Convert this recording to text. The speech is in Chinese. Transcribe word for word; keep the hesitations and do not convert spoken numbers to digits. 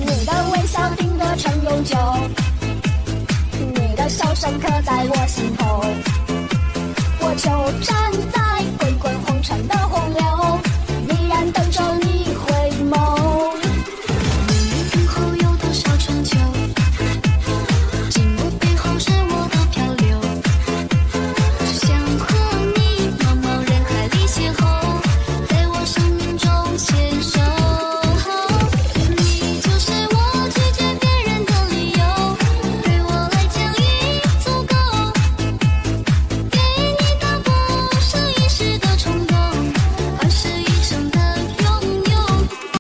你的微笑定格成永久，你的笑声刻在我心头，我就站在